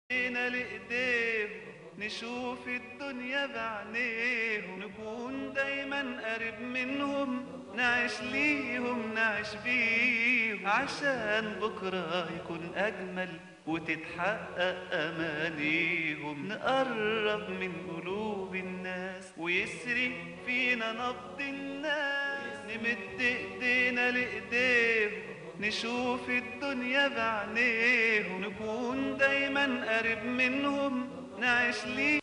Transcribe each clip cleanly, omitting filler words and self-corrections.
ايدينا لايديهم نشوف الدنيا بعينيهم، نكون دايما قريب منهم، نعيش ليهم نعيش بيهم، عشان بكرة يكون أجمل وتتحقق أمانيهم، نقرب من قلوب الناس ويسري فينا نبض الناس، نمد ايدينا لايديهم نشوف الدنيا بعينيهم، نكون دايما قريب منهم نعيش ليه.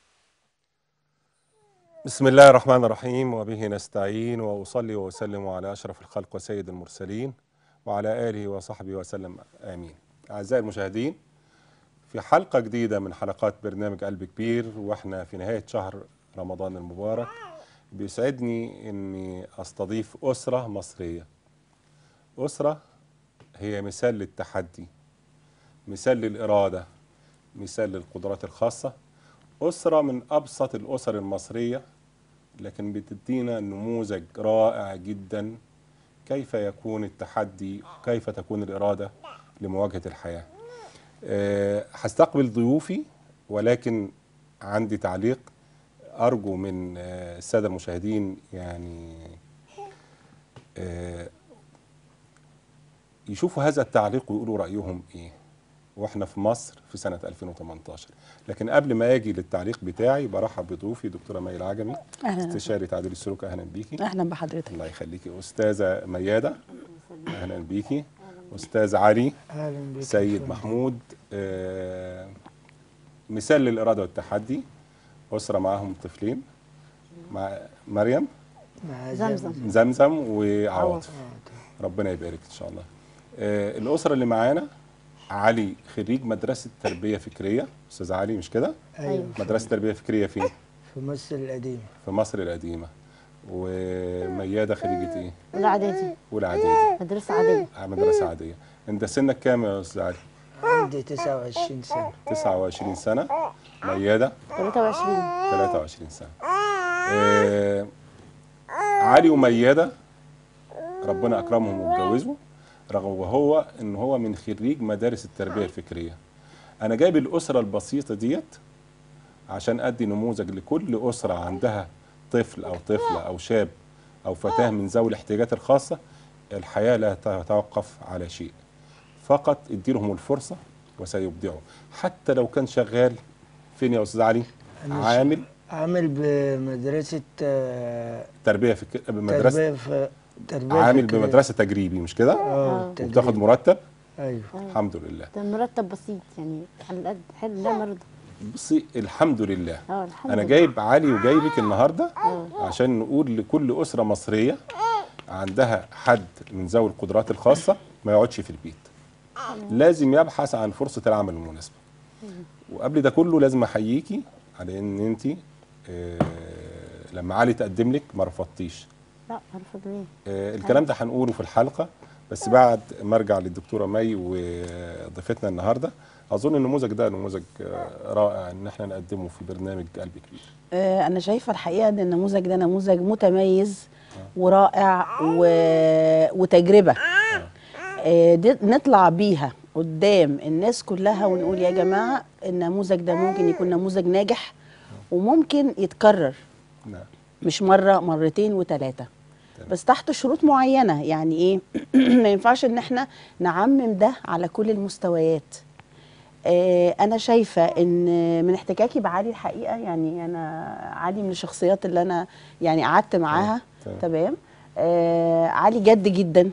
بسم الله الرحمن الرحيم، وبه نستعين، وأصلي وأسلم على أشرف الخلق وسيد المرسلين وعلى آله وصحبه وسلم، آمين. أعزائي المشاهدين، في حلقة جديدة من حلقات برنامج قلب كبير، وإحنا في نهاية شهر رمضان المبارك، بيسعدني أني أستضيف أسرة مصرية. أسرة هي مثال للتحدي، مثال للإرادة، مثال للقدرات الخاصة. أسرة من أبسط الأسر المصرية، لكن بتدينا نموذج رائع جدا كيف يكون التحدي، كيف تكون الإرادة لمواجهة الحياة. هستقبل ضيوفي، ولكن عندي تعليق أرجو من السادة المشاهدين يعني يشوفوا هذا التعليق ويقولوا رأيهم إيه واحنا في مصر في سنة 2018. لكن قبل ما اجي للتعليق بتاعي برحب بضيوفي دكتورة مي العجمي، استشاري تعديل السلوك. اهلا بيكي. اهلا بحضرتك. الله يخليكي. استاذة ميادة، اهلا بيكي. استاذ علي سيد محمود، مثال للإرادة والتحدي. أسرة معاهم طفلين، مع مريم زمزم وعواطف، ربنا يبارك ان شاء الله. الأسرة اللي معانا علي خريج مدرسة تربية فكرية. أستاذ علي مش كده؟ أيوة. مدرسة تربية فكرية فين؟ في مصر القديمة. في مصر القديمة. وميادة خريجة ايه؟ أولى إعدادي. أولى إعدادي. مدرسة عادية. مدرسة عادية. أنت سنك كام يا أستاذ علي؟ عندي 29 سنة. 29 سنة. ميادة؟ 23. 23 سنة. علي وميادة ربنا أكرمهم واتجوزوا، رغم وهو ان هو من خريج مدارس التربيه الفكريه. انا جايب الاسره البسيطه ديت عشان ادي نموذج لكل اسره عندها طفل او طفله او شاب او فتاه من ذوي الاحتياجات الخاصه. الحياه لا تتوقف على شيء، فقط اديلهم الفرصه وسيبدعوا. حتى لو كان شغال فين يا استاذ علي؟ عامل بمدرسه تربيه عامل بمدرسه تجريبي مش كده؟ وبتاخد مرتب؟ ايوه الحمد لله. ده مرتب بسيط يعني على قد حلو. لا مرضى. بصي الحمد لله. الحمد انا لله. جايب علي وجايبك النهارده عشان نقول لكل اسره مصريه عندها حد من ذوي القدرات الخاصه ما يقعدش في البيت، لازم يبحث عن فرصه العمل المناسبه. وقبل ده كله لازم احييكي على ان انت لما علي تقدم لك ما رفضتيش. لا ارفض ليه؟ الكلام ده هنقوله في الحلقه، بس بعد ما ارجع للدكتوره مي وضيفتنا النهارده. اظن النموذج ده نموذج رائع ان احنا نقدمه في برنامج قلب كبير. انا شايفه الحقيقه ان النموذج ده نموذج متميز ورائع وتجربه دي نطلع بيها قدام الناس كلها ونقول يا جماعه النموذج ده ممكن يكون نموذج ناجح وممكن يتكرر. نعم. مش مره مرتين وثلاثه، بس تحت شروط معينه. يعني ايه؟ ما ينفعش ان احنا نعمم ده على كل المستويات. انا شايفه ان من احتكاكي بعلي الحقيقه، يعني انا علي من الشخصيات اللي انا يعني قعدت معاها. تمام. علي جد جدا،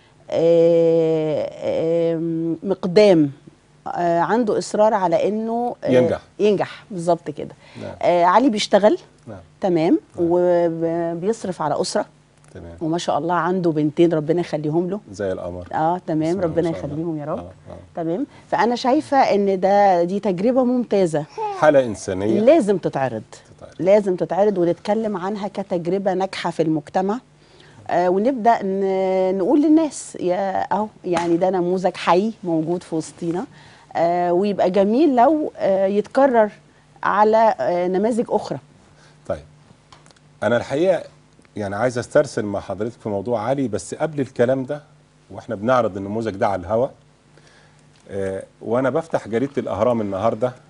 مقدام، عنده اصرار على انه ينجح بالظبط كده. نعم. علي بيشتغل. نعم. تمام. وبيصرف على اسره. تمام. وما شاء الله عنده بنتين ربنا يخليهم له زي القمر. تمام، ربنا يخليهم يا رب. تمام. فانا شايفه ان دي تجربه ممتازه، حاله انسانيه لازم تتعرض. لازم تتعرض ونتكلم عنها كتجربه ناجحه في المجتمع. ونبدا نقول للناس يا اهو يعني ده نموذج حي موجود في وسطينا. ويبقى جميل لو يتكرر على نماذج اخرى. طيب انا الحقيقه يعني عايز استرسل مع حضرتك في موضوع علي، بس قبل الكلام ده واحنا بنعرض النموذج ده على الهوا، وانا بفتح جريده الاهرام النهارده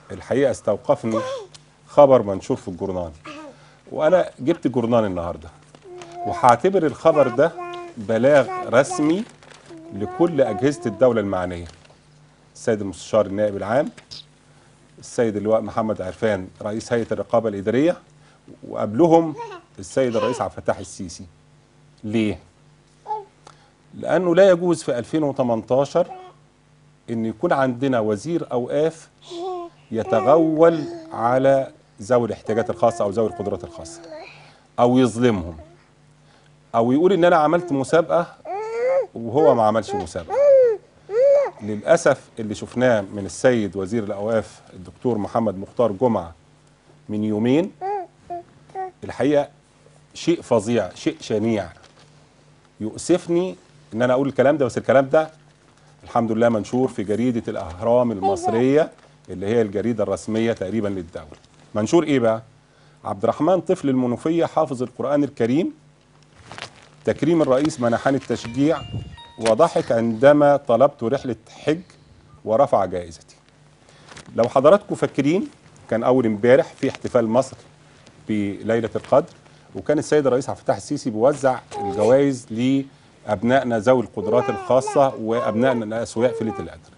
الحقيقة استوقفني خبر منشور في الجورنال، وأنا جبت جورنال النهاردة، وهعتبر الخبر ده بلاغ رسمي لكل أجهزة الدولة المعنية. السيد المستشار النائب العام، السيد اللواء محمد عرفان رئيس هيئة الرقابة الإدارية، وقبلهم السيد الرئيس عبد الفتاح السيسي. ليه؟ لأنه لا يجوز في 2018 إن يكون عندنا وزير أوقاف يتغول على ذوي الاحتياجات الخاصة أو ذوي القدرات الخاصة، أو يظلمهم، أو يقول إن أنا عملت مسابقة وهو ما عملش مسابقة. للأسف اللي شفناه من السيد وزير الأوقاف الدكتور محمد مختار جمعة من يومين الحقيقة شيء فظيع، شيء شنيع. يؤسفني إن أنا أقول الكلام ده، بس الكلام ده الحمد لله منشور في جريدة الأهرام المصرية اللي هي الجريدة الرسمية تقريبا للدولة. منشور إيه بقى؟ عبد الرحمن طفل المنوفية حافظ القرآن الكريم، تكريم الرئيس منحني التشجيع، وضحك عندما طلبت رحلة حج ورفع جائزتي. لو حضراتكم فاكرين كان أول امبارح في احتفال مصر بليلة القدر، وكان السيد الرئيس عبد الفتاح السيسي بيوزع الجوائز لأبنائنا ذوي القدرات الخاصة وأبنائنا الأسوياء في ليلة القدر.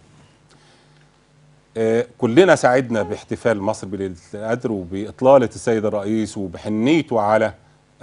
كلنا سعدنا باحتفال مصر بليلة القدر وبإطلالة السيد الرئيس وبحنيته على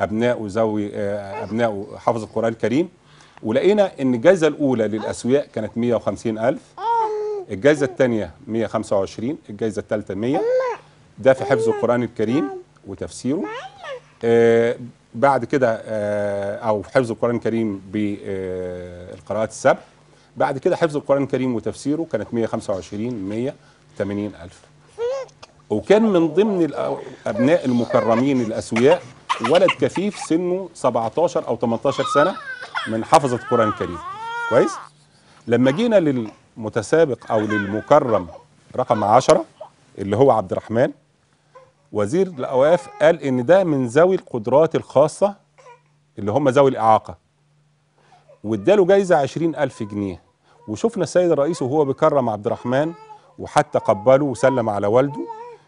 أبنائه حافظ القرآن الكريم. ولقينا إن الجائزة الأولى للأسوياء كانت 150,000، الجائزة الثانية 125، الجائزة الثالثة 100. ده في حفظ القرآن الكريم وتفسيره. بعد كده أو حفظ القرآن الكريم بالقراءات السبع. بعد كده حفظ القرآن الكريم وتفسيره كانت 125، 180,000. وكان من ضمن الأبناء المكرمين الأسوياء ولد كفيف سنه 17 أو 18 سنة من حفظة القرآن الكريم. كويس؟ لما جينا للمتسابق أو للمكرم رقم 10 اللي هو عبد الرحمن، وزير الأوقاف قال إن ده من ذوي القدرات الخاصة اللي هم ذوي الإعاقة، واداله جايزة 20,000 جنيه. وشفنا السيد الرئيس وهو بيكرم عبد الرحمن وحتى قبله وسلم على والده.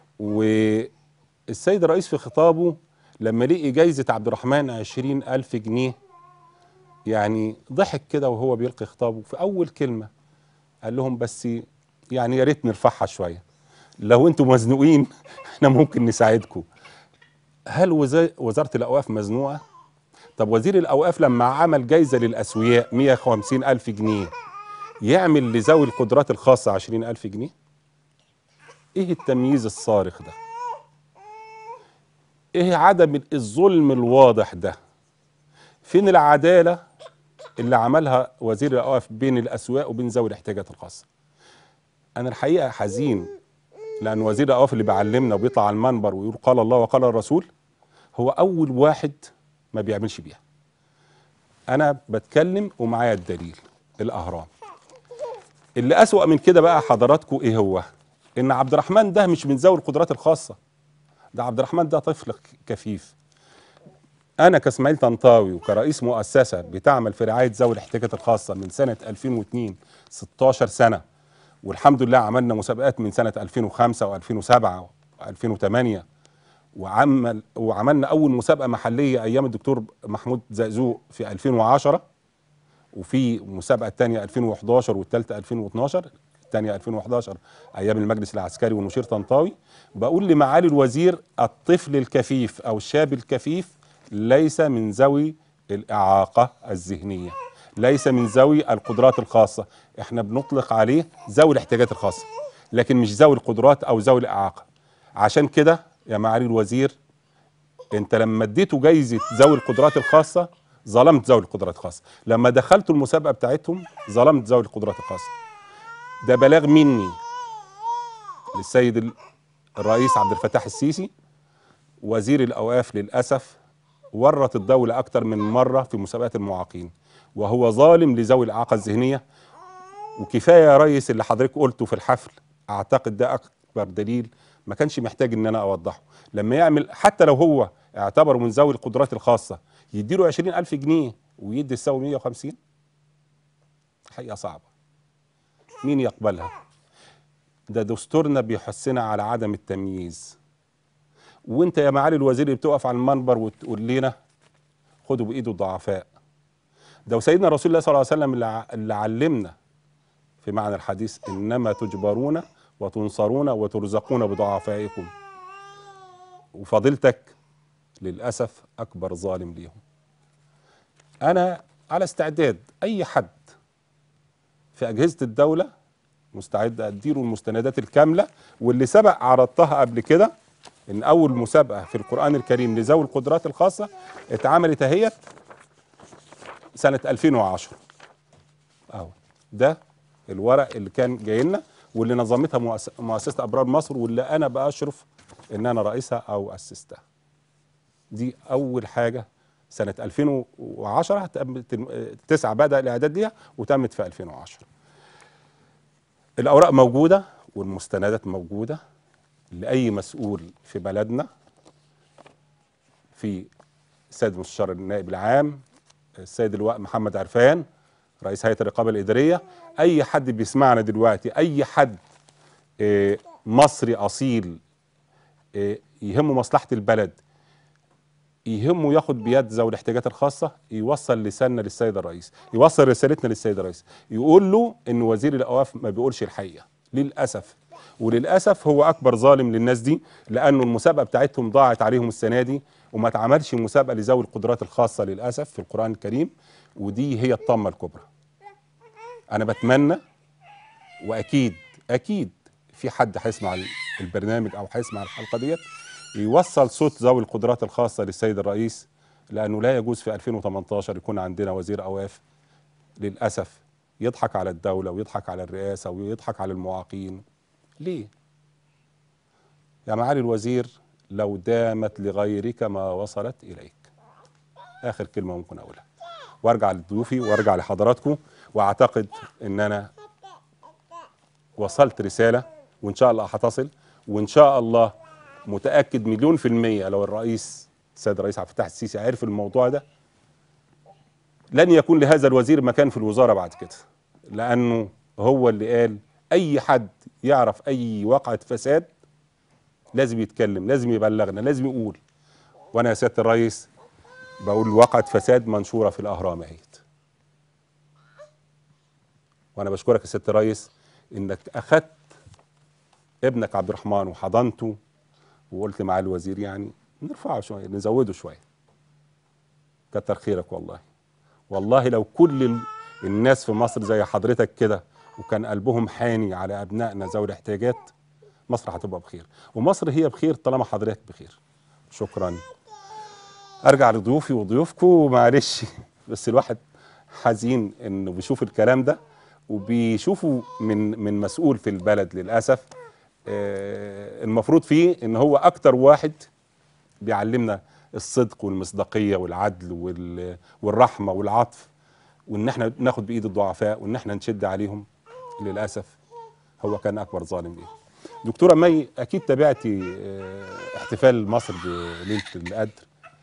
والسيد الرئيس في خطابه لما لقي جايزة عبد الرحمن 20,000 جنيه يعني ضحك كده وهو بيلقي خطابه. في أول كلمة قال لهم بس يعني يا ريت نرفعها شوية، لو انتم مزنوقين احنا ممكن نساعدكم. هل وزارة الأوقاف مزنوقة؟ طب وزير الأوقاف لما عمل جايزة للأسوياء 150,000 جنيه يعمل لذوي القدرات الخاصة 20,000 جنيه؟ ايه التمييز الصارخ ده؟ ايه عدم الظلم الواضح ده؟ فين العدالة اللي عملها وزير الأوقاف بين الأسوياء وبين ذوي الاحتياجات الخاصة؟ أنا الحقيقة حزين، لأن وزير الأوقاف اللي بيعلمنا وبيطلع على المنبر ويقول قال الله وقال الرسول هو أول واحد ما بيعملش بيها. أنا بتكلم ومعايا الدليل، الأهرام. اللي أسوأ من كده بقى حضراتكم إيه هو؟ إن عبد الرحمن ده مش من ذوي القدرات الخاصة، ده عبد الرحمن ده طفل كفيف. أنا كاسماعيل طنطاوي وكرئيس مؤسسة بتعمل في رعاية ذوي الاحتياجات الخاصة من سنة 2002 16 سنة، والحمد لله عملنا مسابقات من سنة 2005 و2007 و2008، وعملنا أول مسابقة محلية أيام الدكتور محمود زقزوق في 2010، وفي مسابقة تانية 2011 والثالثة 2012، الثانية 2011 أيام المجلس العسكري والمشير طنطاوي. بقول لمعالي الوزير الطفل الكفيف أو الشاب الكفيف ليس من ذوي الإعاقة الذهنية، ليس من ذوي القدرات الخاصة. احنا بنطلق عليه ذوي الاحتياجات الخاصة، لكن مش ذوي القدرات أو ذوي الإعاقة. عشان كده يا معالي الوزير انت لما اديته جايزة ذوي القدرات الخاصة ظلمت ذوي القدرات الخاصة، لما دخلتوا المسابقة بتاعتهم ظلمت ذوي القدرات الخاصة. ده بلاغ مني للسيد الرئيس عبد الفتاح السيسي. وزير الأوقاف للأسف ورط الدولة أكتر من مرة في مسابقات المعاقين، وهو ظالم لذوي الإعاقة الذهنية. وكفاية يا ريس اللي حضرتك قلته في الحفل، أعتقد ده أكبر دليل ما كانش محتاج إن أنا أوضحه. لما يعمل حتى لو هو اعتبره من ذوي القدرات الخاصة يديله 20,000 جنيه ويدي السوي 150، حقيقة صعبة، مين يقبلها؟ ده دستورنا بيحثنا على عدم التمييز. وانت يا معالي الوزير اللي بتقف على المنبر وتقول لنا خدوا بايده الضعفاء، ده وسيدنا رسول الله صلى الله عليه وسلم اللي علمنا في معنى الحديث انما تجبرون وتنصرون وترزقون بضعفائكم، وفضيلتك للاسف اكبر ظالم ليهم. انا على استعداد اي حد في اجهزه الدوله مستعد اديله المستندات الكامله، واللي سبق عرضتها قبل كده ان اول مسابقه في القران الكريم لذوي القدرات الخاصه اتعملت اهيت سنه 2010 اهو. ده الورق اللي كان جاي لنا واللي نظمتها مؤسسه ابرار مصر، واللي انا باشرف ان انا رئيسها او اسستها. دي اول حاجه سنه 2010 9 بدا الاعداد ليها وتمت في 2010. الاوراق موجوده والمستندات موجوده لاي مسؤول في بلدنا، في السيد مستشار النائب العام، السيد اللواء محمد عرفان رئيس هيئه الرقابه الاداريه، اي حد بيسمعنا دلوقتي، اي حد مصري اصيل يهمه مصلحه البلد، يهمه ياخد بيد ذوي الاحتياجات الخاصه، يوصل لساننا للسيد الرئيس، يوصل رسالتنا للسيد الرئيس، يقول له ان وزير الاوقاف ما بيقولش الحقيقه للاسف. وللاسف هو اكبر ظالم للناس دي، لانه المسابقه بتاعتهم ضاعت عليهم السنه دي، وما اتعملش مسابقه لذوي القدرات الخاصه للاسف في القران الكريم، ودي هي الطامه الكبرى. انا بتمنى واكيد في حد هيسمع البرنامج او هيسمع الحلقه ديت يوصل صوت ذوي القدرات الخاصه للسيد الرئيس، لانه لا يجوز في 2018 يكون عندنا وزير اوقاف للاسف يضحك على الدوله ويضحك على الرئاسه ويضحك على المعاقين. ليه؟ يا معالي الوزير لو دامت لغيرك ما وصلت اليك. اخر كلمه ممكن اقولها، وارجع لضيوفي وارجع لحضراتكم، واعتقد ان انا وصلت رساله وان شاء الله هتصل، وان شاء الله متاكد 100% لو السيد الرئيس عبد الفتاح السيسي عرف الموضوع ده لن يكون لهذا الوزير مكان في الوزاره بعد كده، لانه هو اللي قال اي حد يعرف اي واقعه فساد لازم يتكلم، لازم يبلغنا، لازم يقول. وانا يا سياده الرئيس بقول واقعه فساد منشوره في الاهرام اهيت. وانا بشكرك يا سياده الرئيس انك اخذت ابنك عبد الرحمن وحضنته وقلت مع الوزير يعني نرفعه شويه نزوده شويه. كتر خيرك والله. والله لو كل الناس في مصر زي حضرتك كده وكان قلبهم حاني على ابنائنا ذوي الاحتياجات، مصر هتبقى بخير، ومصر هي بخير طالما حضرتك بخير. شكرا. ارجع لضيوفي وضيوفكم، معلش بس الواحد حزين انه بيشوف الكلام ده وبيشوفه من مسؤول في البلد للاسف. المفروض فيه ان هو اكتر واحد بيعلمنا الصدق والمصداقيه والعدل والرحمه والعطف، وان احنا ناخد بايد الضعفاء وان احنا نشد عليهم. للاسف هو كان اكبر ظالم ليهم. دكتوره مي، اكيد تابعتي احتفال مصر بليله القدر،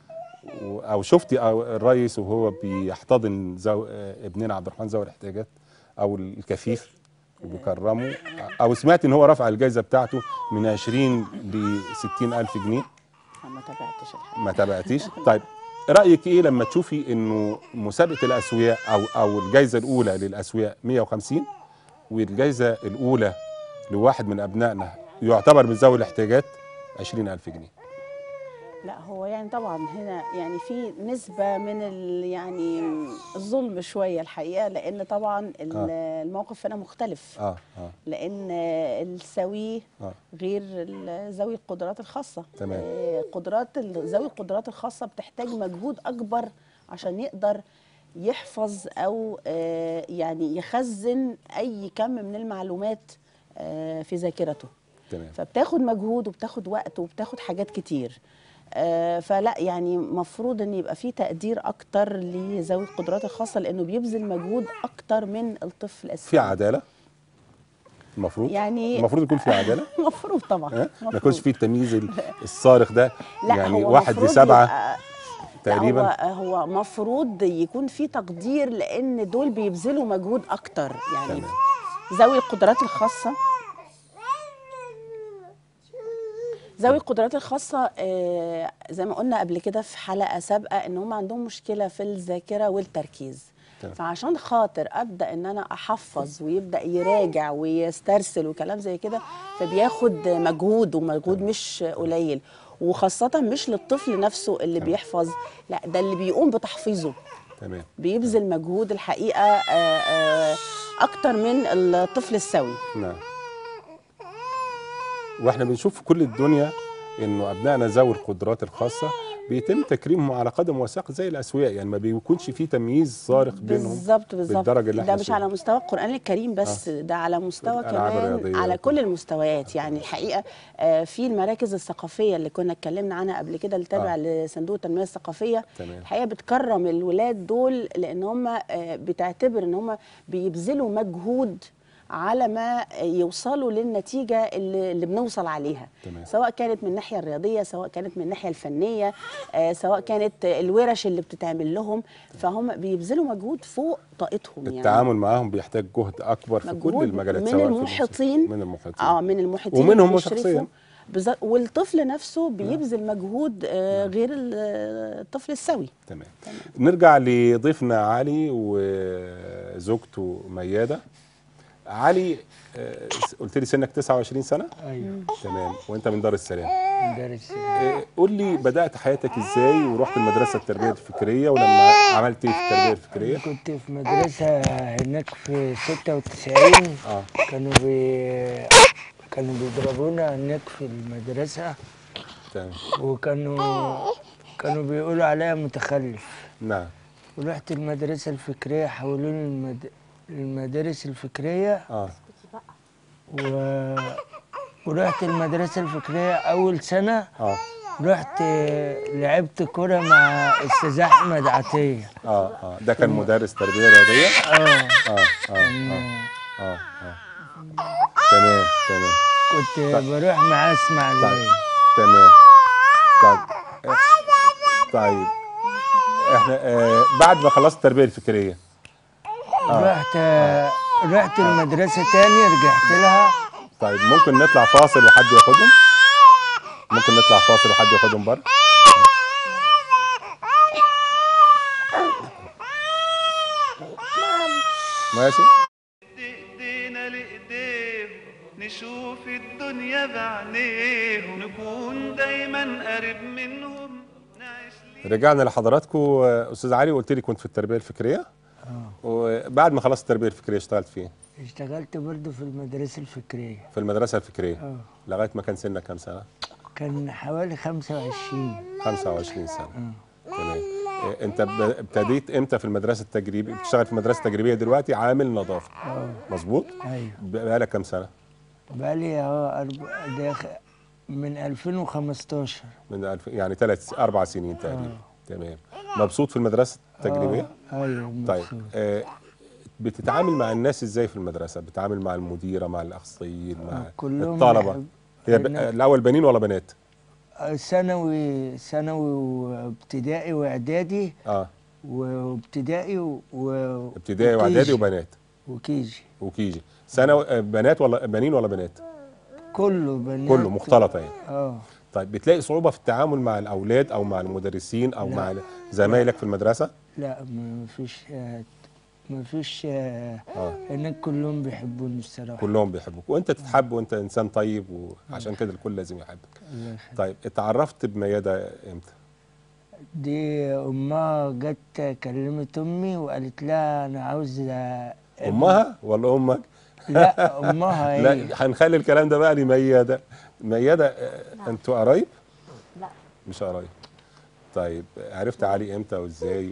او شفتي الرئيس وهو بيحتضن ابننا عبد الرحمن ذوي الاحتياجات او الكفيف وبيكرمه، او سمعت ان هو رفع الجائزه بتاعته من 20 ل 60,000 جنيه؟ ما تابعتش الحقيقة. ما تابعتيش؟ طيب رايك ايه لما تشوفي انه مسابقه الاسوياء او الجائزه الاولى للاسوياء 150 والجائزه الاولى لواحد من ابنائنا يعتبر من ذوي الاحتياجات 20,000 جنيه؟ لا هو يعني طبعا هنا يعني في نسبة من يعني الظلم شوية الحقيقة، لأن طبعا الموقف هنا مختلف. لأن السوي غير ذوي القدرات الخاصة. تمام. ذوي القدرات الخاصة بتحتاج مجهود أكبر عشان يقدر يحفظ أو يعني يخزن أي كم من المعلومات في ذاكرته. تمام. فبتاخد مجهود وبتاخد وقت وبتاخد حاجات كتير. فلا يعني مفروض ان يبقى في تقدير اكتر لذوي القدرات الخاصه، لانه بيبذل مجهود اكتر من الطفل السوي. في عداله المفروض يعني المفروض يكون في عداله. المفروض طبعا ما يكونش في التمييز الصارخ ده. لا يعني هو 1 ل7 تقريبا. هو مفروض يكون في تقدير، لان دول بيبذلوا مجهود اكتر. يعني ذوي القدرات الخاصه ذوي القدرات الخاصة زي ما قلنا قبل كده في حلقة سابقة ان هم عندهم مشكلة في الذاكرة والتركيز. تمام. فعشان خاطر ابدا ان انا احفظ ويبدا يراجع ويسترسل وكلام زي كده، فبياخد مجهود ومجهود مش قليل، وخاصة مش للطفل نفسه اللي بيحفظ، لا ده اللي بيقوم بتحفيظه. تمام. بيبذل مجهود الحقيقة اكتر من الطفل السوي. نعم. واحنا بنشوف في كل الدنيا انه ابنائنا ذوي القدرات الخاصه بيتم تكريمهم على قدم وساق زي الاسوياء، يعني ما بيكونش في تمييز صارخ بينهم. بالظبط بالدرجه اللي ده احنا مش على مستوى القرآن الكريم بس، ده على مستوى الألعاب كمان الرياضية على كل المستويات. يعني الحقيقة في المراكز الثقافية اللي كنا اتكلمنا عنها قبل كده، اللي تابع لصندوق التنمية الثقافية. تمام. الحقيقة بتكرم الولاد دول لأن هم بتعتبر ان هم بيبذلوا مجهود على ما يوصلوا للنتيجة اللي بنوصل عليها. تمام. سواء كانت من الناحية الرياضية، سواء كانت من الناحية الفنية، سواء كانت الورش اللي بتتعمل لهم، فهم بيبذلوا مجهود فوق طاقتهم. التعامل معاهم بيحتاج جهد أكبر في كل المجالات، من سواء المحيطين، من المحيطين من المحيطين ومنهم شخصيا، والطفل نفسه بيبذل مجهود غير الطفل السوي. تمام. نرجع لضيفنا علي وزوجته ميادة. علي، قلت لي سنك 29 سنة؟ ايوه تمام. وانت من دار السلام. دار السلام. قول لي بدأت حياتك ازاي ورحت المدرسة التربية الفكرية، ولما عملت ايه في التربية الفكرية؟ كنت في مدرسة هناك في 96. كانوا بيضربونا هناك في المدرسة. تمام. كانوا بيقولوا عليا متخلف. نعم. ورحت المدرسة الفكرية، حولوني المدارس الفكرية. ورحت المدرسة الفكرية أول سنة. رحت لعبت كرة مع أستاذ أحمد عطية. ده كان مدرس تربية رياضية؟ تمام. كنت بروح معاه اسمع الليل. تمام. طيب احنا بعد ما خلصت التربية الفكرية رحت المدرسة تاني، رجعت لها. طيب ممكن نطلع فاصل وحد ياخدهم؟ بره؟ ماشي. ايدينا لايديهم نشوف الدنيا بعينيهم، نكون دايما قريب منهم، نعيش رجعنا لحضراتكم. استاذ علي، قلت لي كنت في التربيه الفكريه. وبعد ما خلصت التربيه الفكريه اشتغلت فين؟ اشتغلت برضه في المدرسة الفكرية. في المدرسة الفكرية. لغاية ما كان سنك كام سنة؟ كان حوالي 25. 25 سنة. تمام. انت ابتديت امتى في المدرسة التجريبية؟ بتشتغل في المدرسة التجريبية دلوقتي عامل نظافة. مظبوط؟ ايوه. بقالك كام سنة؟ بقالي من 2015. يعني 4 سنين تقريبا. تمام. مبسوط في المدرسة التجريبية؟ ايوه طيب بتتعامل مع الناس ازاي في المدرسة؟ بتتعامل مع المديرة، مع الأخصائيين، مع الطلبة؟ هي الأول بنين ولا بنات؟ ثانوي وابتدائي واعدادي. وابتدائي ابتدائي واعدادي وبنات وكيجي. ثانوي بنات ولا بنين ولا بنات؟ كله بنات. كله مختلطة يعني. طيب بتلاقي صعوبة في التعامل مع الأولاد أو مع المدرسين أو مع زمايلك في المدرسة؟ لا مفيش. هناك كلهم بيحبوني الصراحة. كلهم بيحبوك وأنت تتحب وأنت إنسان طيب، وعشان كده الكل لازم يحبك. طيب اتعرفت بميادة إمتى؟ دي أمها جت كلمت أمي وقالت لها أنا عاوزة. أمها ولا أمك؟ لا أمها هي. لا هنخلي الكلام ده بقى لميادة. ميادة أنتوا قرايب؟ لا مش قرايب. طيب عرفت علي إمتى وإزاي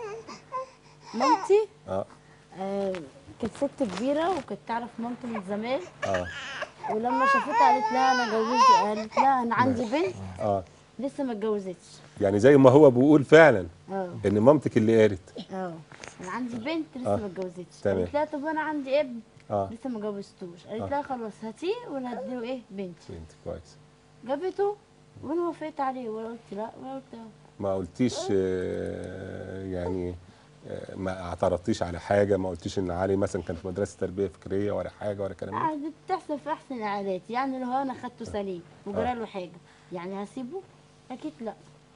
مامتي كانت ست كبيرة وكانت تعرف مامتي من زمان. ولما شافتها قالت لها أنا قالت لها أنا عندي بنت لسه ما اتجوزتش. يعني زي ما هو بيقول فعلا إن مامتك اللي قالت أنا عندي بنت لسه ما اتجوزتش. تمام. قالت لها طب أنا عندي ابن لسه ما جوزتوش. قالت لها خلاص هاتيه وأنا هديله بنت كويس. جابته وأنا وافقت عليه ولا قلت لا ولا قلت ما قلتيش يعني ما اعترضتيش على حاجه، ما قلتيش ان علي مثلا كان في مدرسه تربيه فكريه ولا حاجه ولا كلام ده؟ دي بتحصل في احسن العادات، يعني لو انا خدته سليم وجرى له حاجه يعني هسيبه؟ اكيد لا.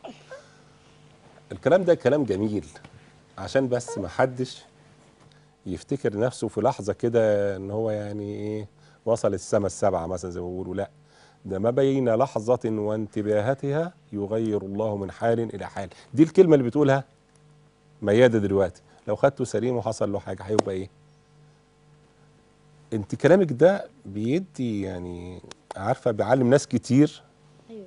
الكلام ده كلام جميل، عشان بس ما حدش يفتكر نفسه في لحظه كده ان هو يعني ايه وصل السما السبعه مثلا زي ما بيقولوا. لا، ده ما بين لحظه وانتباهتها يغير الله من حال الى حال. دي الكلمه اللي بتقولها ميادة دلوقتي. لو خدته سليم وحصل له حاجه هيبقى ايه؟ انت كلامك ده بيدي يعني عارفه بيعلم ناس كتير ايوه.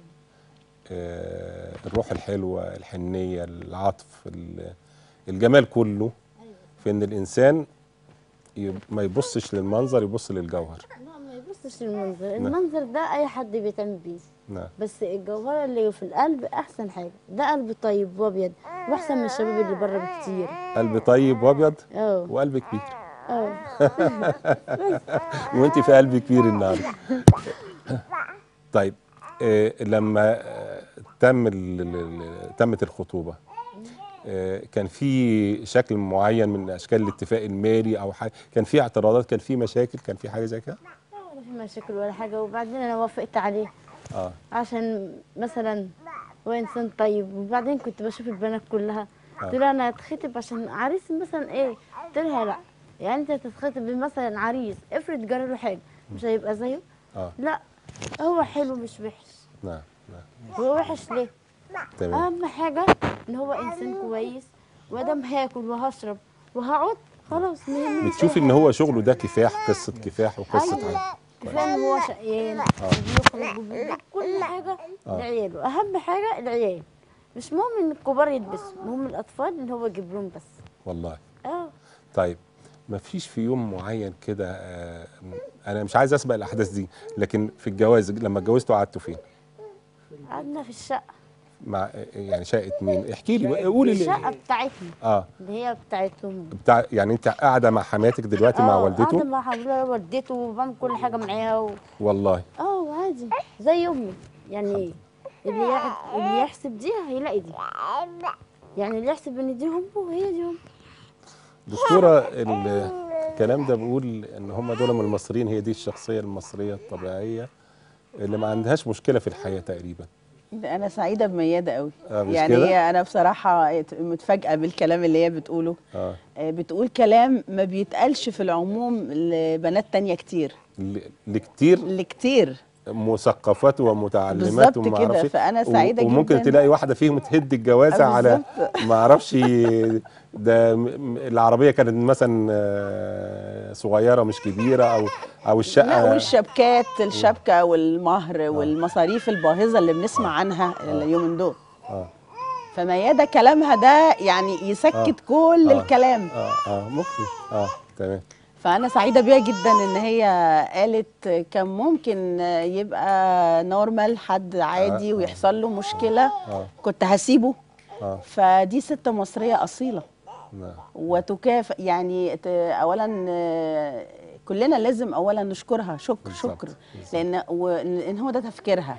الروح الحلوه، الحنيه، العطف، الجمال كله في ان الانسان ما يبصش للمنظر، يبص للجوهر. لا ما يبصش للمنظر، المنظر ده اي حد بيتعمل بيه. نعم. بس الجوهره اللي في القلب احسن حاجه، ده قلب طيب وابيض واحسن من الشباب اللي بره بكتير. قلب طيب وابيض اه وقلب كبير. اه. وانت في قلب كبير النهارده. طيب لما تمت الخطوبه، كان في شكل معين من اشكال الاتفاق المالي او حاجه؟ كان في اعتراضات؟ كان في مشاكل؟ كان في حاجه زي كده؟ ولا في مشاكل ولا حاجه، وبعدين انا وافقت عليه عشان مثلا هو انسان طيب. وبعدين كنت بشوف البنات كلها قلت لها انا هتخطب عشان عريس مثلا ايه، قلت لها لا، يعني انت هتتخطب مثلا عريس افرض جرى له حاجه مش هيبقى زيه؟ لا، هو حلو مش وحش. نعم نعم. هو وحش ليه؟ تمام. اهم حاجه ان هو انسان كويس، وادام هاكل وهشرب وهقعد خلاص مهمنيش. بتشوفي ان هو شغله ده كفاح، قصه كفاح وقصه أيوة. عين. كفايه ان هو شقيان وبيخرج وبيجيب كل حاجه لعياله. اهم حاجه العيال، مش مهم ان الكبار يلبسوا، مهم الاطفال ان هو يجيب لهم بس. والله. اه. طيب ما فيش في يوم معين كده انا مش عايز اسبق الاحداث دي، لكن في الجواز لما اتجوزتوا قعدتوا فين؟ قعدنا في الشقه. مع يعني شقه مين؟ احكي لي، قولي لي. الشقه بتاعتنا اللي هي بتاعتهم. يعني انت قاعده مع حماتك دلوقتي مع والدته؟ قاعده مع والدته وبعمل كل حاجه معاها والله. عادي زي امي يعني. اللي يحسب دي هيلاقي دي، يعني اللي يحسب ان دي امه هي دي امه. دكتوره الكلام ده بيقول ان هم دول من المصريين، هي دي الشخصيه المصريه الطبيعيه اللي ما عندهاش مشكله في الحياه تقريبا. انا سعيده بميادة قوي. يعني كده؟ هي انا بصراحه متفاجئه بالكلام اللي هي بتقوله. بتقول كلام ما بيتقالش في العموم لبنات تانية كتير. لكتير مثقفات ومتعلمات وما اعرفش. فانا سعيده جدا. وممكن تلاقي واحده فيهم تهد الجوازه على ما اعرفش ده العربيه كانت مثلا صغيره مش كبيره او الشقه. لا، والشبكات، الشبكه والمهر والمصاريف الباهظه اللي بنسمع عنها اليومين دول. فميادة كلامها ده يعني يسكت كل الكلام. ممكن. تمام. فأنا سعيدة بيها جدا إن هي قالت كان ممكن يبقى نورمال حد عادي ويحصل له مشكلة كنت هسيبه. فدي ست مصرية أصيلة وتكافئ. يعني أولا كلنا لازم أولا نشكرها شكر لأن هو ده تفكيرها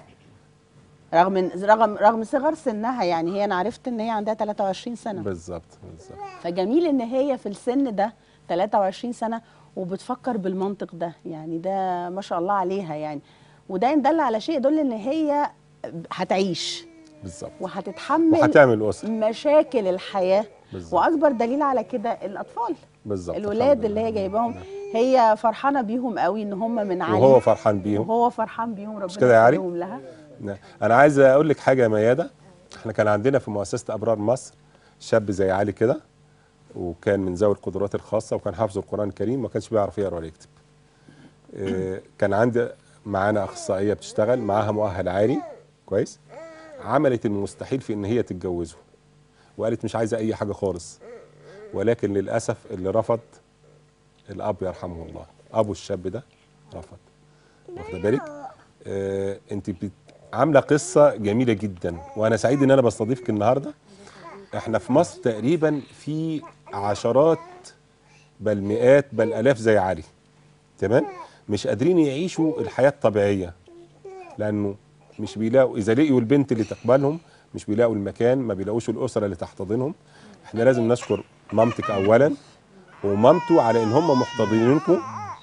رغم صغر سنها. يعني هي أنا عرفت إن هي عندها 23 سنة بالظبط. فجميل إن هي في السن ده 23 سنة وبتفكر بالمنطق ده. يعني ده ما شاء الله عليها يعني. وده يدل على شيء، يدل ان هي هتعيش بالظبط وهتتحمل وهتعمل أسرة مشاكل الحياة بالزبط. واكبر دليل على كده الاطفال بالظبط، الولاد اللي هي جايباهم. هي فرحانه بيهم قوي ان هم من علي، وهو فرحان بيهم ربنا يخليهم لها. انا عايز اقول لك حاجه يا ميادة. احنا كان عندنا في مؤسسه ابرار مصر شاب زي علي كده، وكان من ذوي القدرات الخاصه، وكان حافظ القران الكريم، ما كانش بيعرف يقرا ولا يكتب. كان عندي معانا اخصائيه بتشتغل معاها مؤهل عالي كويس، عملت المستحيل في ان هي تتجوزه، وقالت مش عايزه اي حاجه خالص. ولكن للاسف اللي رفض الاب يرحمه الله، ابو الشاب ده رفض. واخده بالك؟ انت عامله قصه جميله جدا، وانا سعيد ان انا بستضيفك النهارده. احنا في مصر تقريبا في عشرات بل مئات بل الاف زي علي، تمام؟ مش قادرين يعيشوا الحياه الطبيعيه، لانه مش بيلاقوا، اذا لقيوا البنت اللي تقبلهم مش بيلاقوا المكان، ما بيلاقوش الاسره اللي تحتضنهم. احنا لازم نشكر مامتك اولا ومامته على ان هم محتضنينكم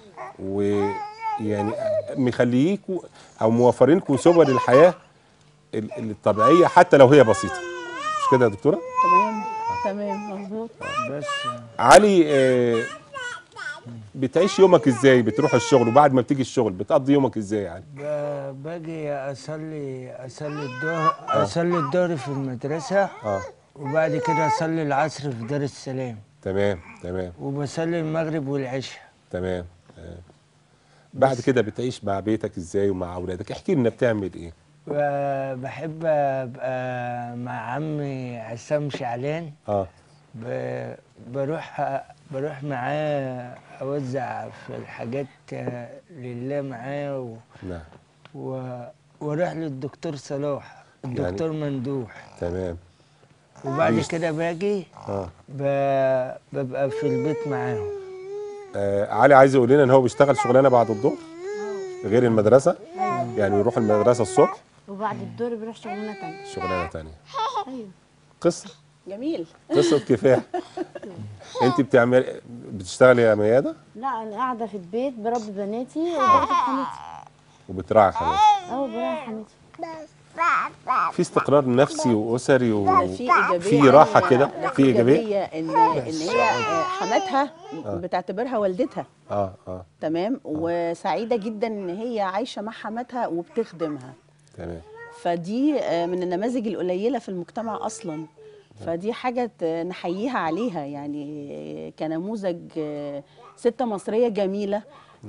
ويعني مخلييكوا او موفرينكم سبل الحياه الطبيعيه حتى لو هي بسيطه، مش كده يا دكتوره؟ تمام تمام مظبوط. بس علي بتعيش يومك ازاي؟ بتروح الشغل وبعد ما بتيجي الشغل بتقضي يومك ازاي يعني؟ باجي اصلي الظهر، اصلي الظهر في المدرسه، وبعد كده اصلي العصر في دار السلام. تمام تمام. وبصلي المغرب والعشاء. تمام. بعد كده بتعيش مع بيتك ازاي ومع اولادك؟ احكي لنا بتعمل ايه؟ بحب ابقى مع عمي عصام شعلان. بروح معاه اوزع في الحاجات لله معاه نعم. واروح للدكتور صلاح، الدكتور يعني مندوح. تمام. وبعد كده باجي ببقى في البيت معاهم. علي عايز يقول لنا ان هو بيشتغل شغلانه بعد الظهر غير المدرسه؟ يعني يروح المدرسه الصبح وبعد الظهر بيروح شغلانه ثانيه. شغلانه ثانيه. ايوه. قصه جميل. قصه كفاح. انت بتشتغلي يا ميادة؟ لا انا قاعده في البيت بربي بناتي وبربي حماتي. وبتراعي حماتي؟ براعي حماتي. في استقرار نفسي واسري في راحه كده، في ايجابيه ان هي حماتها بتعتبرها والدتها. تمام. وسعيده جدا ان هي عايشه مع حماتها وبتخدمها. تمام. فدي من النماذج القليله في المجتمع اصلا. فدي حاجه نحييها عليها يعني كنموذج ست مصريه جميله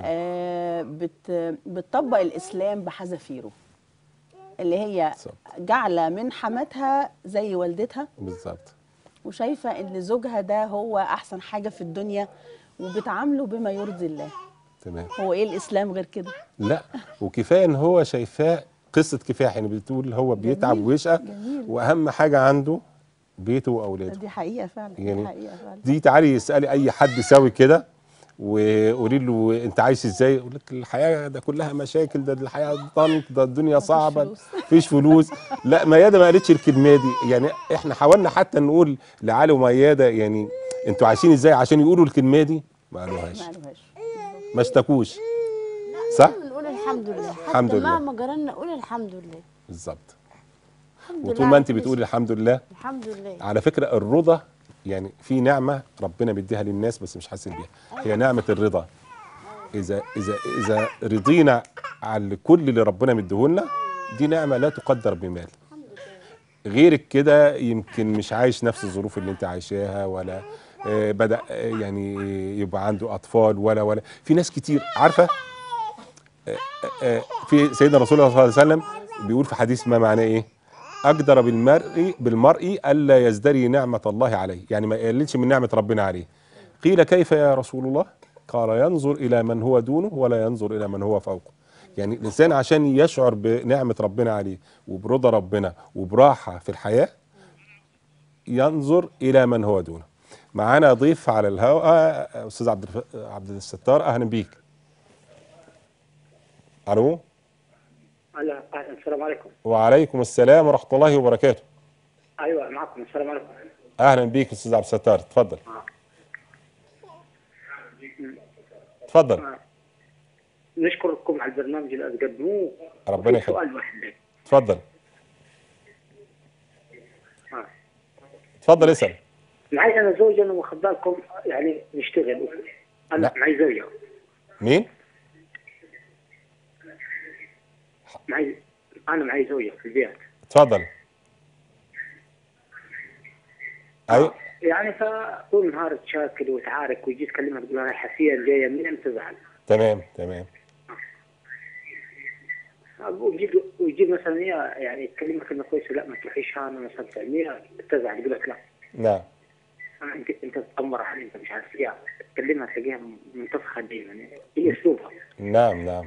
بتطبق الاسلام بحذافيره، اللي هي جعله من حماتها زي والدتها بالظبط، وشايفه ان زوجها ده هو احسن حاجه في الدنيا وبتعامله بما يرضي الله. تمام. هو ايه الاسلام غير كده؟ لا، وكفايه ان هو شايفاه قصه كفاح، يعني بتقول هو بيتعب ويشقى واهم حاجه عنده بيته واولاده. دي حقيقه فعلا. يعني دي حقيقه فعلا. دي تعالي اسالي اي حد سوي كده وقولي له انت عايش ازاي، يقول لك الحياه ده كلها مشاكل، ده الحياه ضنك، ده الدنيا صعبه، مفيش فلوس. لا، ميادة ما قالتش الكلمه دي، يعني احنا حاولنا حتى نقول لعلي وميادة يعني انتوا عايشين ازاي عشان يقولوا الكلمه دي، ما قالوهاش، ما اشتكوش. صح؟ نقول الحمد لله، الحمد لله، مهما جرالنا نقول الحمد لله. بالظبط. وطول ما انت بتقولي الحمد لله، الحمد لله. على فكره الرضا يعني في نعمه ربنا بيديها للناس بس مش حاسين بيها، هي نعمه الرضا. اذا رضينا على كل اللي ربنا مديهولنا، دي نعمه لا تقدر بمال. غيرك كده يمكن مش عايش نفس الظروف اللي انت عايشاها، ولا بدأ يعني يبقى عنده اطفال ولا في ناس كتير عارفه. في سيدنا رسول الله صلى الله عليه وسلم بيقول في حديث ما معناه ايه؟ اقدر بالمرء الا يزدري نعمه الله عليه، يعني ما يقللش من نعمه ربنا عليه. قيل كيف يا رسول الله؟ قال ينظر الى من هو دونه ولا ينظر الى من هو فوقه. يعني الانسان عشان يشعر بنعمه ربنا عليه وبرضا ربنا وبراحه في الحياه ينظر الى من هو دونه. معانا ضيف على الهواء استاذ عبد الستار، اهلا بيك. الو. اهلا، السلام عليكم. وعليكم السلام ورحمه الله وبركاته. ايوه معكم، السلام عليكم. اهلا بيك استاذ عبد الستار، اتفضل. اتفضل. نشكركم على البرنامج اللي تقدموه. ربنا يخليك. سؤال واحد لك. اتفضل. اتفضل اسال. معي انا زوجة، انا واخد بالكم يعني نشتغل. انا معي زوجة. مين؟ انا معي زوجة في البيت. اتفضل. ايوه. يعني فطول النهار تشاكل وتعارك ويجي تكلمها تقول لها حسيه جايه منين، تزعل. تمام تمام. ويجي مثلا هي يعني تكلمك انه كويس، لا ما تروحيش انا مثلا تعمليها، تزعل تقول لك لا. نعم. انت تتامر علي، انت مش عارف ايه، تكلمها تلاقيها منتفخه دايما، يعني هي اسلوبها. نعم نعم.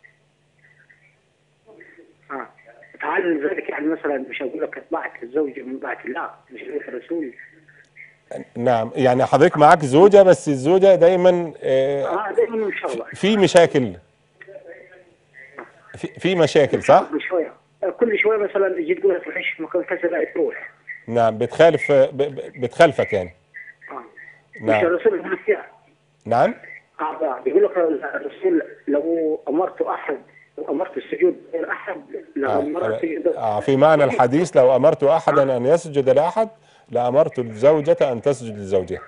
تعال ذلك يعني مثلا مش هقول لك طاعه الزوج من طاعه الله، مش طاعه الرسول. نعم، يعني حضرتك معاك زوجة بس الزوجة دايما دايما ان شاء الله في مشاكل، في مشاكل صح؟ كل شويه مثلا تجي تقول لها تروحيش في مكان كذا، لا تروح. نعم، بتخالفك يعني. مش نعم. الرسول يقول فيها. نعم. بيقول لك الرسول لو امرت السجود غير احد لامرت في معنى الحديث لو امرت احدا ان يسجد لاحد لامرت الزوجة ان تسجد لزوجها.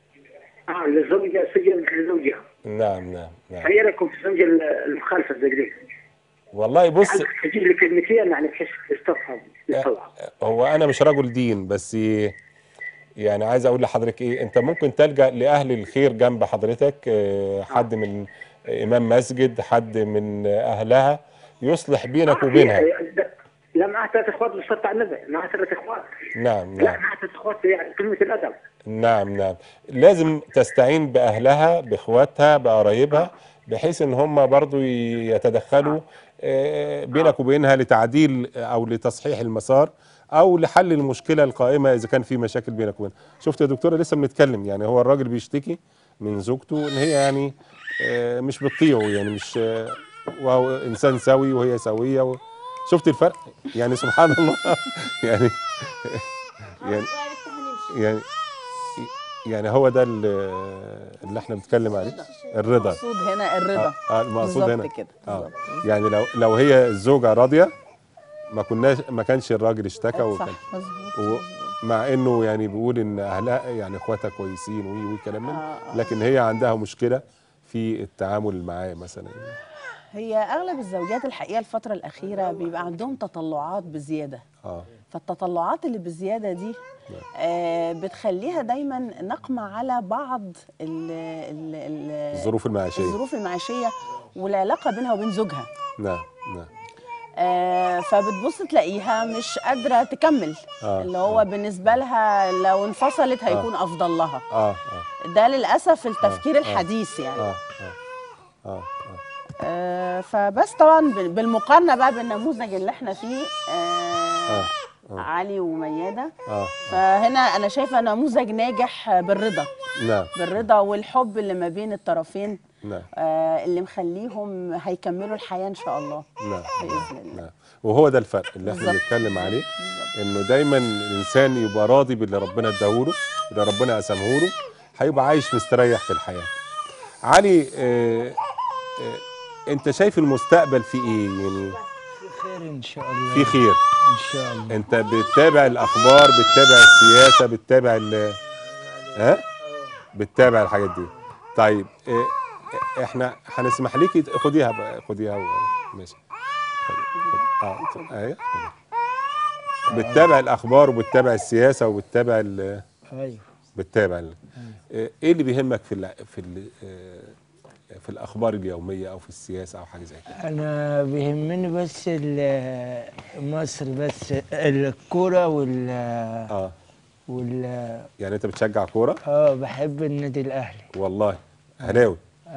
للزوجة سجد لزوجها. نعم نعم نعم. هي لكم في الزوجة المخالفة الزوجية. والله بص، تجيب لي كلمتين يعني بحيث تستفهم يطلع. هو انا مش رجل دين، بس يعني عايز اقول لحضرتك ايه، انت ممكن تلجأ لاهل الخير جنب حضرتك، حد من امام مسجد، حد من اهلها يصلح بينك وبينها. لا معها 3 اخوات بالصلاه على النبي، معها 3 اخوات. نعم لا نعم معها 3 اخوات يعني كلمه الادب. نعم نعم. لازم تستعين باهلها، باخواتها، بقرايبها، بحيث ان هم برضو يتدخلوا بينك وبينها لتعديل او لتصحيح المسار او لحل المشكله القائمه اذا كان في مشاكل بينك وبينها. شفت يا دكتوره لسه بنتكلم، يعني هو الراجل بيشتكي من زوجته ان هي يعني مش بتطيعه، يعني مش وهو انسان سوي وهي سويه شفت الفرق؟ يعني سبحان الله. يعني يعني يعني يعني هو ده اللي احنا بنتكلم عليه، الرضا. المقصود هنا الرضا. المقصود هنا كده. يعني لو هي الزوجه راضيه ما كانش الراجل اشتكى. صح مظبوط. مع انه يعني بيقول ان اهلها يعني اخواتها كويسين وكلام من لكن هي عندها مشكله في التعامل معاه مثلا. هي اغلب الزوجات الحقيقه الفتره الاخيره بيبقى عندهم تطلعات بزياده. فالتطلعات اللي بزياده دي بتخليها دايما نقمة على بعض الظروف المعيشية والعلاقة بينها وبين زوجها. نعم نعم. فبتبص تلاقيها مش قادرة تكمل. اللي هو بالنسبة لها لو انفصلت هيكون أفضل لها. ده للأسف التفكير الحديث يعني. فبس طبعا بالمقارنة بقى بالنموذج اللي احنا فيه علي وميادة، فهنا أنا شايفة نموذج ناجح بالرضا. نعم. بالرضا والحب اللي ما بين الطرفين. نعم. اللي مخليهم هيكملوا الحياة إن شاء الله. نعم. بإذن الله. نعم. وهو ده الفرق اللي احنا بنتكلم عليه، إنه دايما الإنسان يبقى راضي باللي ربنا اداهوله، اللي ربنا قسمهوله، هيبقى عايش مستريح في الحياة. علي، أنت شايف المستقبل فيه إيه يعني؟ في خير إن شاء الله. في خير إن شاء الله. أنت بتتابع الأخبار، بتتابع السياسة، بتتابع بتتابع الحاجات دي. طيب احنا هنسمح ليكي خديها بقى، خديها ماشي. ايوه. بتتابع الاخبار وبتتابع السياسه وبتتابع ايوه بتتابع ايه اللي بيهمك في الاخبار اليوميه او في السياسه او حاجه زي كده؟ انا بيهمني بس مصر، بس الكوره يعني انت بتشجع كوره؟ بحب النادي الاهلي. والله اهلاوي؟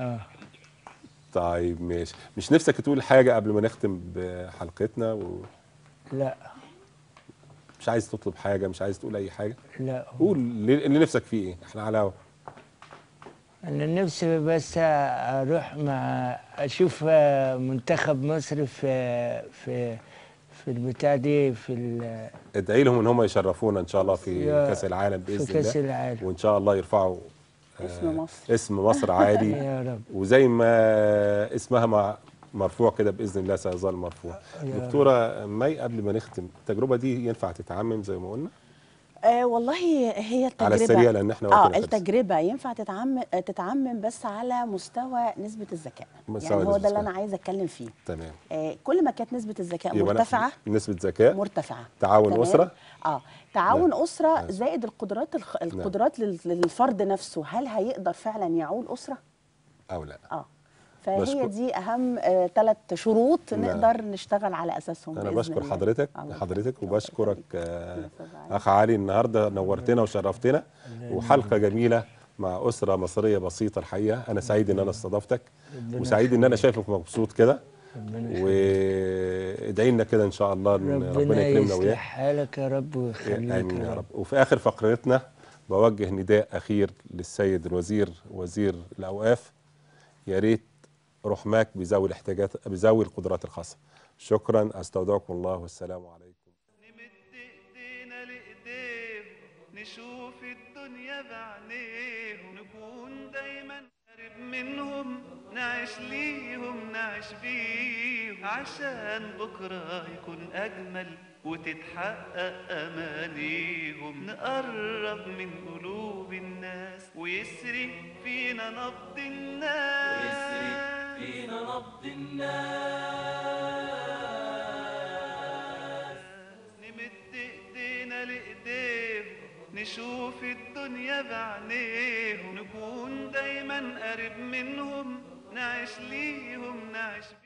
طيب ماشي. مش نفسك تقول حاجه قبل ما نختم بحلقتنا لا. مش عايز تطلب حاجه؟ مش عايز تقول اي حاجه؟ لا. قول اللي نفسك فيه ايه، احنا على هوا. انا نفسي بس اروح اشوف منتخب مصر في البتاع دي ادعي لهم ان هم يشرفونا ان شاء الله في كاس العالم باذن الله. في كاس العالم. وان شاء الله يرفعوا اسم مصر عالي. يا رب. وزي ما اسمها مرفوع كده باذن الله سيظل مرفوع. دكتوره مي، قبل ما نختم، التجربه دي ينفع تتعمم زي ما قلنا؟ والله هي التجربه على السريع لان احنا التجربه ينفع تتعمم بس على مستوى نسبه الذكاء. يعني هو ده اللي انا عايزه اتكلم فيه. تمام. كل ما كانت نسبه الذكاء مرتفعه، نسبه ذكاء مرتفعه، تعاون اسره، تعاون اسره زائد القدرات للفرد نفسه، هل هيقدر فعلا يعول اسره او لا؟ فهي دي اهم 3 شروط نقدر نشتغل على اساسهم. انا بشكر حضرتك وبشكرك اخ علي، النهارده نورتنا وشرفتنا، وحلقه جميله مع اسره مصريه بسيطه. الحقيقه انا سعيد ان انا استضفتك، وسعيد ان انا شايفك مبسوط كده، وادعي لنا كده ان شاء الله ان ربنا يكرمنا وياك. حالك يا رب ويخليك. امين يا رب. وفي اخر فقرتنا بوجه نداء اخير للسيد الوزير، وزير الاوقاف، يا ريت رحماك بذوي القدرات الخاصة. شكرا، استودعكم الله والسلام عليكم. نمد ايدينا لايديهم نشوف الدنيا بعينيهم، نكون دايما قريب منهم، نعيش ليهم نعيش بيهم، عشان بكرة يكون أجمل وتتحقق أمانيهم. نقرب من قلوب الناس ويسري فينا نبض الناس، نمد ايدينا لإيديهم، نشوف الدنيا بعينيهم، نكون دايما قريب منهم، نعيش ليهم نعيش